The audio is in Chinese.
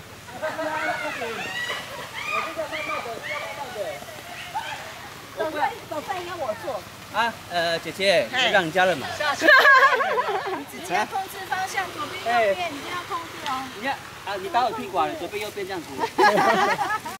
手饭应该我做。 啊，姐姐，让人家了嘛。 你自己要控制方向，左边右边，你一定要控制哦。 你看啊，你待会屁股啊，左边右边这样子。